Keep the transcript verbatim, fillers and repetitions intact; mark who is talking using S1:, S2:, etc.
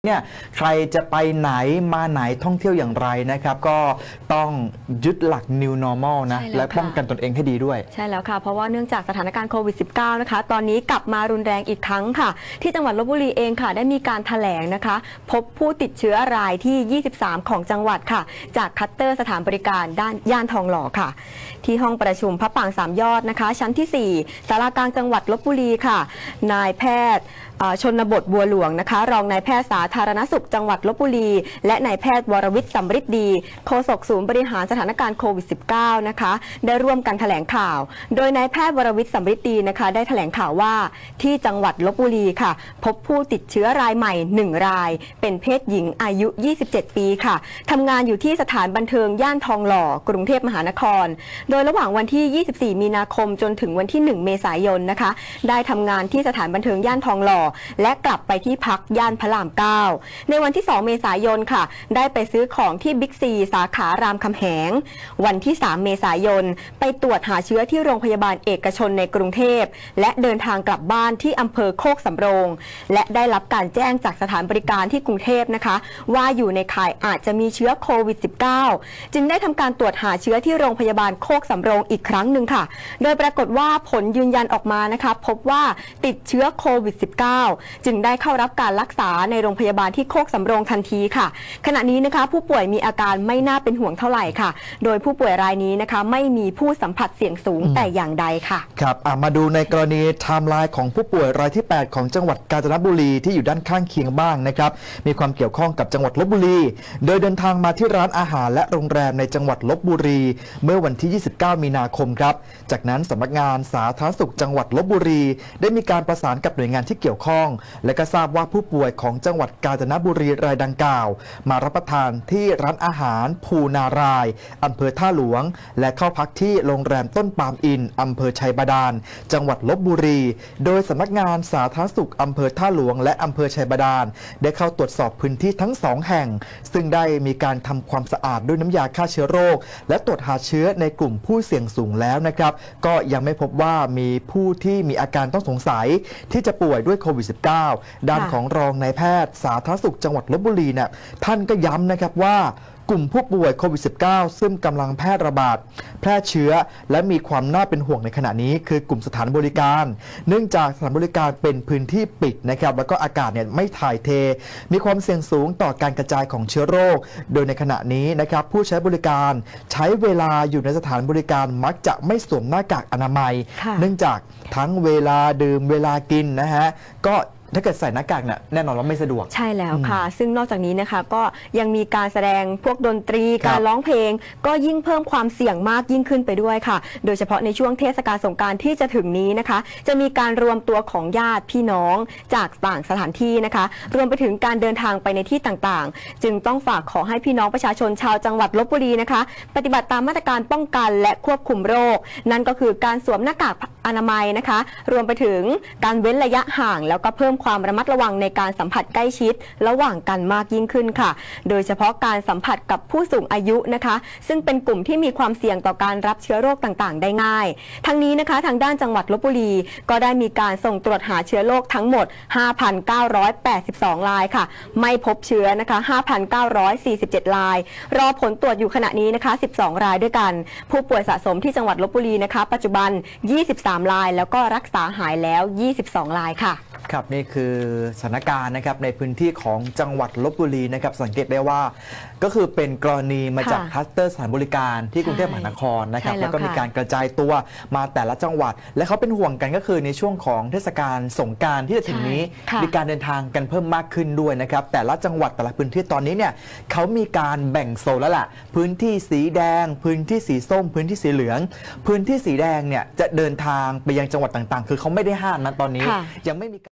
S1: เนี่ยใครจะไปไหนมาไหนท่องเที่ยวอย่างไรนะครับก็ต้องยึดหลัก New Normal นะและป้องกันตนเองให้ดีด้วย
S2: ใช่แล้วค่ะเพราะว่าเนื่องจากสถานการณ์โควิด สิบเก้า นะคะตอนนี้กลับมารุนแรงอีกครั้งค่ะที่จังหวัดลพบุรีเองค่ะได้มีการแถลงนะคะพบผู้ติดเชื้อรายที่ยี่สิบสามของจังหวัดค่ะจากคัตเตอร์สถานบริการด้านย่านทองหล่อค่ะที่ห้องประชุมพระปรางสามยอดนะคะชั้นที่สี่ศาลากลางจังหวัดลพบุรีค่ะนายแพทย์ชนบทบัวหลวงนะคะรองนายแพทย์สาธารณสุขจังหวัดลพบุรีและนายแพทย์วรวิทย์สำริดดีโฆษกศูนย์บริหารสถานการณ์โควิด สิบเก้า นะคะได้ร่วมกันแถลงข่าวโดยนายแพทย์วรวิทย์สำริดดีนะคะได้แถลงข่าวว่าที่จังหวัดลพบุรีค่ะพบผู้ติดเชื้อรายใหม่หนึ่งรายเป็นเพศหญิงอายุยี่สิบเจ็ดปีค่ะทำงานอยู่ที่สถานบันเทิงย่านทองหล่อกรุงเทพมหานครโดยระหว่างวันที่ยี่สิบสี่มีนาคมจนถึงวันที่หนึ่งเมษายนนะคะได้ทำงานที่สถานบันเทิงย่านทองหล่อและกลับไปที่พักย่านพระรามเก้าในวันที่สองเมษายนค่ะได้ไปซื้อของที่บิ๊กซีสาขารามคำแหงวันที่สามเมษายนไปตรวจหาเชื้อที่โรงพยาบาลเอกชนในกรุงเทพและเดินทางกลับบ้านที่อำเภอโคกสำโรงและได้รับการแจ้งจากสถานบริการที่กรุงเทพนะคะว่าอยู่ในข่ายอาจจะมีเชื้อโควิด สิบเก้า จึงได้ทำการตรวจหาเชื้อที่โรงพยาบาลโคกสำโรงอีกครั้งหนึ่งค่ะโดยปรากฏว่าผลยืนยันออกมานะคะพบว่าติดเชื้อโควิด สิบเก้า จึงได้เข้ารับการรักษาในโรงพยาบาลที่โคกสำโรงทันทีค่ะขณะนี้นะคะผู้ป่วยมีอาการไม่น่าเป็นห่วงเท่าไหร่ค่ะโดยผู้ป่วยรายนี้นะคะไม่มีผู้สัมผัสเสี่ยงสูงแต่อย่างใดค่ะ
S1: ครับมาดูในกรณีไทม์ไลน์ของผู้ป่วยรายที่แปดของจังหวัดกาญจนบุรีที่อยู่ด้านข้างเคียงบ้างนะครับมีความเกี่ยวข้องกับจังหวัดลพบุรีโดยเดินทางมาที่ร้านอาหารและโรงแรมในจังหวัดลพบุรีเมื่อวันที่ยี่สิบเก้ามีนาคมครับจากนั้นสำนักงานสาธารณสุขจังหวัดลพบุรีได้มีการประสานกับหน่วยงานที่เกี่ยวข้องและก็ทราบว่าผู้ป่วยของจังหวัดกาญจนบุรีรายดังกล่าวมารับประทานที่ร้านอาหารภูนารายอำเภอท่าหลวงและเข้าพักที่โรงแรมต้นปาล์มอินอำเภอชัยบาดาลจังหวัดลพบุรีโดยสำนักงานสาธารณสุขอำเภอท่าหลวงและอำเภอชัยบาดาลได้เข้าตรวจสอบพื้นที่ทั้งสองแห่งซึ่งได้มีการทำความสะอาดด้วยน้ำยาฆ่าเชื้อโรคและตรวจหาเชื้อในกลุ่มผู้เสี่ยงสูงแล้วนะครับก็ยังไม่พบว่ามีผู้ที่มีอาการต้องสงสัยที่จะป่วยด้วยโควิด สิบเก้า ด้านของรองนายแพทย์สาธารณสุขจังหวัดลพบุรีเนี่ยท่านก็ย้ำนะครับว่ากลุ่มผู้ป่วยโควิด สิบเก้า ซึ่งกำลังแพร่ระบาดแพร่เชื้อและมีความน่าเป็นห่วงในขณะนี้คือกลุ่มสถานบริการเนื่องจากสถานบริการเป็นพื้นที่ปิดนะครับแล้วก็อากาศเนี่ยไม่ถ่ายเทมีความเสี่ยงสูงต่อการกระจายของเชื้อโรคโดยในขณะนี้นะครับผู้ใช้บริการใช้เวลาอยู่ในสถานบริการมักจะไม่สวมหน้ากากอนามัยเนื่องจากทั้งเวลาดื่มเวลากินนะฮะก็ถ้าเกิดใส่หน้ากากเนี่ยแน่นอนว่าไม่สะดวก
S2: ใช่แล้วค่ะซึ่งนอกจากนี้นะคะก็ยังมีการแสดงพวกดนตรีการร้องเพลงก็ยิ่งเพิ่มความเสี่ยงมากยิ่งขึ้นไปด้วยค่ะโดยเฉพาะในช่วงเทศกาลสงกรานต์ที่จะถึงนี้นะคะจะมีการรวมตัวของญาติพี่น้องจากต่างสถานที่นะคะรวมไปถึงการเดินทางไปในที่ต่างๆจึงต้องฝากขอให้พี่น้องประชาชนชาวจังหวัดลพบุรีนะคะปฏิบัติตามมาตรการป้องกันและควบคุมโรคนั่นก็คือการสวมหน้ากากอนามัยนะคะรวมไปถึงการเว้นระยะห่างแล้วก็เพิ่มความระมัดระวังในการสัมผัสใกล้ชิดระหว่างกันมากยิ่งขึ้นค่ะโดยเฉพาะการสัมผัสกับผู้สูงอายุนะคะซึ่งเป็นกลุ่มที่มีความเสี่ยงต่อการรับเชื้อโรคต่างๆได้ง่ายทั้งนี้นะคะทางด้านจังหวัดลพบุรีก็ได้มีการส่งตรวจหาเชื้อโรคทั้งหมด ห้าพันเก้าร้อยแปดสิบสอง รายค่ะไม่พบเชื้อนะคะ ห้าพันเก้าร้อยสี่สิบเจ็ด รายรอผลตรวจอยู่ขณะนี้นะคะสิบสองรายด้วยกันผู้ป่วยสะสมที่จังหวัดลพบุรีนะคะปัจจุบันยี่สิบสามรายแล้วก็รักษาหายแล้วยี่สิบสองรายค่ะ
S1: ครับนี่คือสถานการณ์นะครับในพื้นที่ของจังหวัดลพบุรีนะครับสังเกตได้ว่าก็คือเป็นกรณีมาจากคลัสเตอร์สถานบริการที่กรุงเทพมหานครนะครับแล้วก็มีการกระจายตัวมาแต่ละจังหวัดและเขาเป็นห่วงกันก็คือในช่วงของเทศกาลสงกรานต์ที่จะถึงนี้มีการเดินทางกันเพิ่มมากขึ้นด้วยนะครับแต่ละจังหวัดแต่ละพื้นที่ตอนนี้เนี่ยเขามีการแบ่งโซนแล้วล่ะพื้นที่สีแดงพื้นที่สีส้มพื้นที่สีเหลืองพื้นที่สีแดงเนี่ยจะเดินทางไปยังจังหวัดต่างๆคือเขาไม่ได้ห้ามนะตอนนี้ยังไม่มี